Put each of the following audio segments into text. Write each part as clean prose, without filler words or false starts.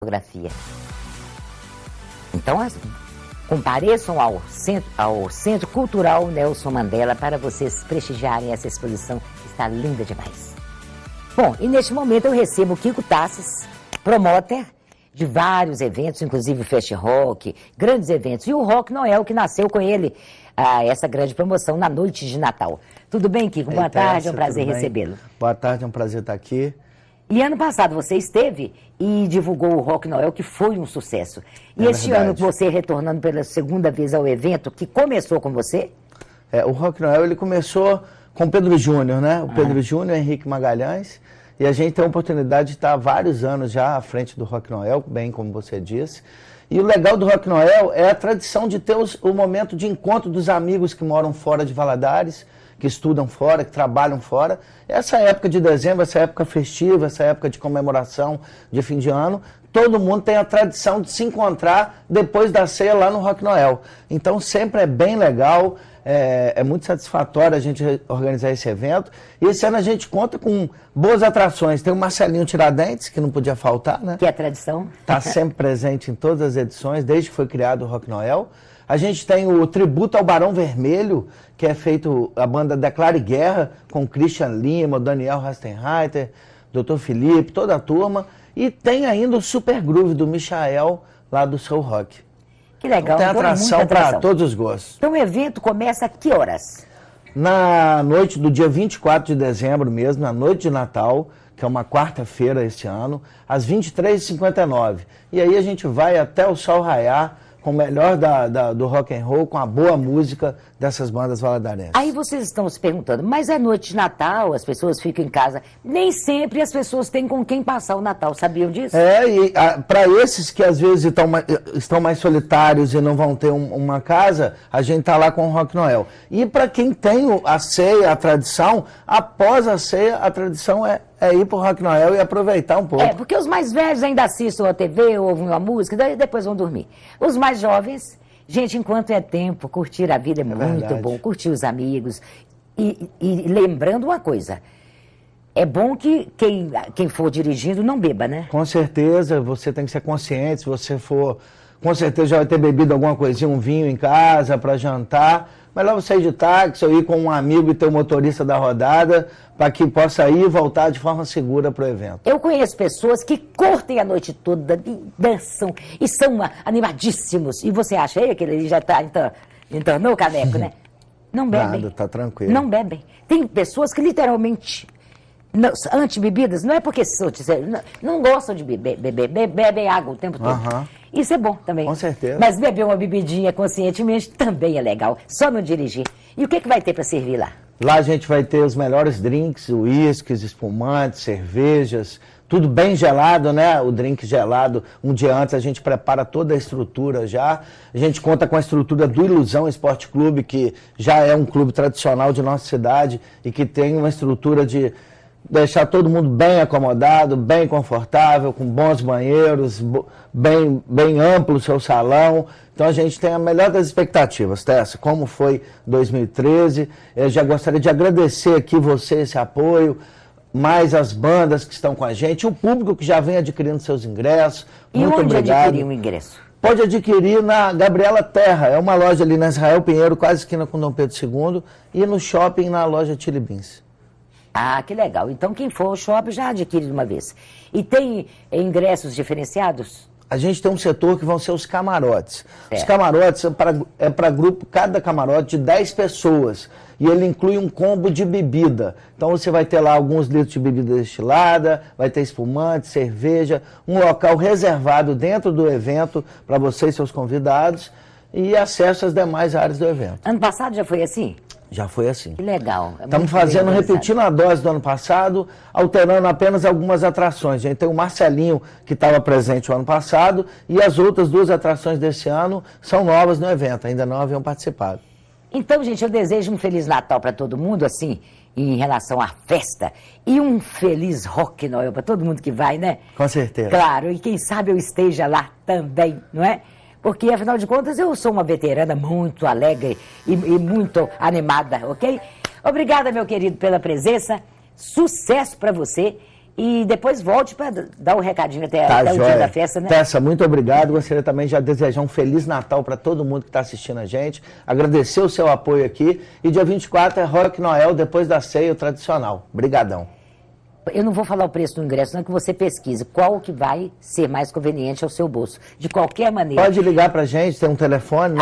fotografia. Então, compareçam ao Centro Cultural Nelson Mandela para vocês prestigiarem essa exposição que está linda demais. Bom, e neste momento eu recebo o Kiko Tassis, promotor de vários eventos, inclusive o Fest Rock, grandes eventos, e o Rock Noel, que nasceu com ele, essa grande promoção na noite de Natal. Tudo bem, Kiko? Boa tarde, é um prazer recebê-lo. Boa tarde, é um prazer estar aqui. E ano passado você esteve e divulgou o Rock Noel, que foi um sucesso. E este ano, você retornando pela segunda vez ao evento, que começou com você? O Rock Noel, ele começou com o Pedro Júnior, né? O Pedro Júnior, Henrique Magalhães. E a gente tem a oportunidade de estar há vários anos já à frente do Rock Noel, bem como você disse. E o legal do Rock Noel é a tradição de ter o momento de encontro dos amigos que moram fora de Valadares, que estudam fora, que trabalham fora. Essa época de dezembro, essa época festiva, essa época de comemoração de fim de ano, todo mundo tem a tradição de se encontrar depois da ceia lá no Rock Noel. Então sempre é bem legal, é muito satisfatório a gente organizar esse evento. E esse ano a gente conta com boas atrações. Tem o Marcelinho Tiradentes, que não podia faltar, né? Que é tradição. Está sempre presente em todas as edições, desde que foi criado o Rock Noel. A gente tem o tributo ao Barão Vermelho, que é feito a banda Declare Guerra, com Christian Lima, Daniel Rastenreiter, Dr. Felipe, toda a turma. E tem ainda o Super Groove do Michael, lá do Soul Rock. Que legal. Então, tem atração para todos os gostos. Então o evento começa a que horas? Na noite do dia 24 de dezembro mesmo, na noite de Natal, que é uma quarta-feira este ano, às 23h59. E aí a gente vai até o sol raiar, com o melhor do rock and roll, com a boa música dessas bandas valadarenses. Aí vocês estão se perguntando, mas é noite de Natal, as pessoas ficam em casa. Nem sempre as pessoas têm com quem passar o Natal, sabiam disso? E para esses que às vezes estão mais solitários e não vão ter uma casa, a gente tá lá com o Rock Noel. E para quem tem a ceia, a tradição, após a ceia, a tradição é ir pro Rock Noel e aproveitar um pouco. Porque os mais velhos ainda assistem a TV, ouvem uma música, daí depois vão dormir. Os mais jovens, gente, enquanto é tempo, curtir a vida é muito verdade. bom, curtir os amigos. E lembrando uma coisa, é bom que quem for dirigindo não beba, né? Com certeza, você tem que ser consciente, se você for, com certeza já vai ter bebido alguma coisinha, um vinho em casa para jantar. Melhor você ir de táxi ou ir com um amigo e ter o motorista da rodada, para que possa ir e voltar de forma segura para o evento. Eu conheço pessoas que curtem a noite toda, e dançam, e são animadíssimos. E você acha aí que ele já está entornou o caneco, né? Não bebem. Nada, tá tranquilo. Não bebem. Tem pessoas que literalmente, anti-bebidas, não é porque não gostam de beber, bebem água o tempo todo. Isso é bom também. Com certeza. Mas beber uma bebidinha conscientemente também é legal, só não dirigir. E o que vai ter para servir lá? Lá a gente vai ter os melhores drinks, uísques, espumantes, cervejas, tudo bem gelado, né? O drink gelado, um dia antes a gente prepara toda a estrutura já. A gente conta com a estrutura do Ilusão Esporte Clube, que já é um clube tradicional de nossa cidade e que tem uma estrutura de deixar todo mundo bem acomodado, bem confortável, com bons banheiros, bem amplo o seu salão. Então a gente tem a melhor das expectativas, Tessa, como foi 2013. Eu já gostaria de agradecer aqui você, esse apoio, mais as bandas que estão com a gente, o público que já vem adquirindo seus ingressos. Muito obrigado. E onde adquirir um ingresso? Pode adquirir na Gabriela Terra, é uma loja ali na Israel Pinheiro, quase esquina com Dom Pedro II, e no shopping na loja Chili Beans. Ah, que legal. Então quem for ao shopping já adquire de uma vez. E tem ingressos diferenciados? A gente tem um setor que vão ser os camarotes. Os camarotes é para grupo, cada camarote de 10 pessoas. E ele inclui um combo de bebida. Então você vai ter lá alguns litros de bebida destilada, vai ter espumante, cerveja, um local reservado dentro do evento para você e seus convidados e acesso às demais áreas do evento. Ano passado já foi assim? Já foi assim. Que legal. Estamos fazendo, repetindo a dose do ano passado, alterando apenas algumas atrações. A gente tem o Marcelinho, que estava presente o ano passado, e as outras duas atrações desse ano são novas no evento, ainda não haviam participado. Então, gente, eu desejo um Feliz Natal para todo mundo, assim, em relação à festa, e um Feliz Rock Noel para todo mundo que vai, né? Com certeza. Claro, e quem sabe eu esteja lá também, não é? Porque, afinal de contas, eu sou uma veterana muito alegre e muito animada, ok? Obrigada, meu querido, pela presença. Sucesso para você E depois volte para dar o recadinho até o joia. dia da festa, né? Tessa, muito obrigado. Gostaria também de desejar um Feliz Natal para todo mundo que está assistindo a gente. Agradecer o seu apoio aqui. E dia 24 é Rock Noel, depois da ceia, o tradicional. Obrigadão. Eu não vou falar o preço do ingresso, não, que você pesquise qual que vai ser mais conveniente ao seu bolso. De qualquer maneira. Pode ligar para a gente, tem um telefone,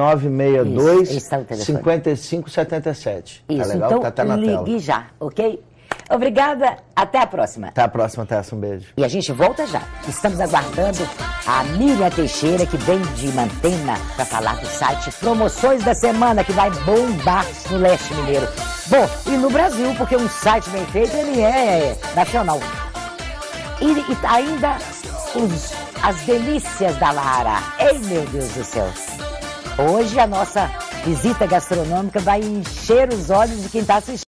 9962-5577. Isso, tá legal? Então tá na ligue tela. já, ok? Obrigada, até a próxima. Até a próxima, Tessa, um beijo. E a gente volta já. Estamos aguardando a Miriam Teixeira, que vem de Mantena, para falar do site Promoções da Semana, que vai bombar no Leste Mineiro. Bom, e no Brasil, porque um site bem feito, ele é nacional. E ainda as delícias da Lara. Ei, meu Deus do céu. Hoje a nossa visita gastronômica vai encher os olhos de quem está assistindo.